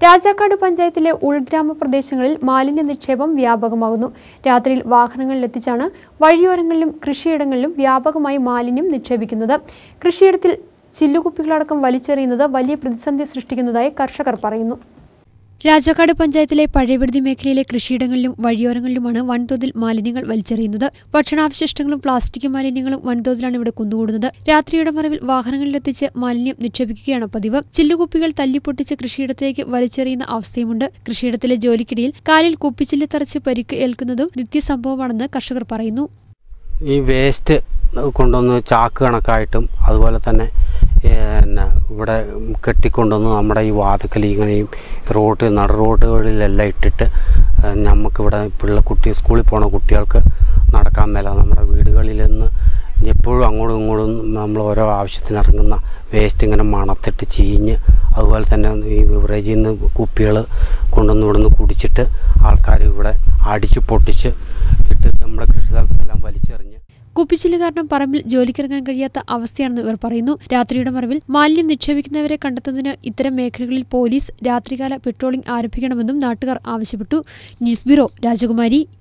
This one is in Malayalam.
രാജാക്കാട് പഞ്ചായത്തിലെ ഉൾഗ്രാമ പ്രദേശങ്ങളിൽ മാലിന്യ നിക്ഷേപം വ്യാപകമാകുന്നു. രാത്രിയിൽ വാഹനങ്ങളിലെത്തിച്ചാണ് വഴിയോരങ്ങളിലും കൃഷിയിടങ്ങളിലും വ്യാപകമായി മാലിന്യം നിക്ഷേപിക്കുന്നത്. കൃഷിയിടത്തിൽ ചില്ലുകുപ്പികളടക്കം വലിച്ചെറിയുന്നത് വലിയ പ്രതിസന്ധി സൃഷ്ടിക്കുന്നതായി കർഷകർ പറയുന്നു. രാജാക്കാട് പഞ്ചായത്തിലെ പഴയവിടുതി മേഖലയിലെ കൃഷിയിടങ്ങളിലും വഴിയോരങ്ങളിലുമാണ് വൻതോതിൽ മാലിന്യങ്ങൾ വലിച്ചെറിയുന്നത്. ഭക്ഷണാവശിഷ്ടങ്ങളും പ്ലാസ്റ്റിക് മാലിന്യങ്ങളും വൻതോതിലാണ് ഇവിടെ കുന്നുകൂടുന്നത്. രാത്രിയുടെ മറവിൽ വാഹനങ്ങളിലെത്തിച്ച് മാലിന്യം നിക്ഷേപിക്കുകയാണ് പതിവ്. ചില്ലുകുപ്പികൾ തല്ലിപ്പൊട്ടിച്ച് കൃഷിയിടത്തിലേക്ക് വലിച്ചെറിയുന്ന അവസ്ഥയുമുണ്ട്. കൃഷിയിടത്തിലെ ജോലിക്കിടയിൽ കാലിൽ കുപ്പിച്ചില്ല് തറച്ച് പരിക്ക് ഏൽക്കുന്നതും നിത്യസംഭവമാണെന്ന് കർഷകർ പറയുന്നു. ഈ വേസ്റ്റ് കൊണ്ടുവന്ന് ചാക്ക് കണക്കായിട്ടും അതുപോലെ ഇവിടെ കെട്ടിക്കൊണ്ടുവന്ന് നമ്മുടെ ഈ വാതിക്കൽ ഇങ്ങനെയും നട റോഡുകളിലെല്ലാം ഇട്ടിട്ട് നമുക്കിവിടെ സ്കൂളിൽ പോണ കുട്ടികൾക്ക് നടക്കാൻ മേല. നമ്മുടെ വീടുകളിൽ നിന്ന് എപ്പോഴും അങ്ങോട്ടും ഇങ്ങോട്ടും നമ്മൾ ഓരോ ആവശ്യത്തിന് ഇറങ്ങുന്ന വേസ്റ്റ് ഇങ്ങനെ മണത്തിട്ട് ചീഞ്ഞ് അതുപോലെ തന്നെ ഈ ബിവറേജിൽ നിന്ന് കുപ്പികൾ കൊണ്ടുവന്ന് ഇവിടുന്ന് കുടിച്ചിട്ട് ആൾക്കാർ ഇവിടെ അടിച്ച് പൊട്ടിച്ച് ഇട്ട് നമ്മുടെ കൃഷി സ്ഥലത്തെല്ലാം വലിച്ചെറിഞ്ഞ് കുപ്പിച്ചില് കാരണം പറമ്പിൽ ജോലിക്കിറങ്ങാൻ കഴിയാത്ത അവസ്ഥയാണെന്ന് ഇവർ പറയുന്നു. രാത്രിയുടെ മറവിൽ മാലിന്യം നിക്ഷേപിക്കുന്നവരെ കണ്ടെത്തുന്നതിന് ഇത്തരം മേഖലകളിൽ പോലീസ് രാത്രികാല പെട്രോളിംഗ് ആരംഭിക്കണമെന്നും നാട്ടുകാർ ആവശ്യപ്പെട്ടു. ന്യൂസ് ബ്യൂറോ, രാജകുമാരി.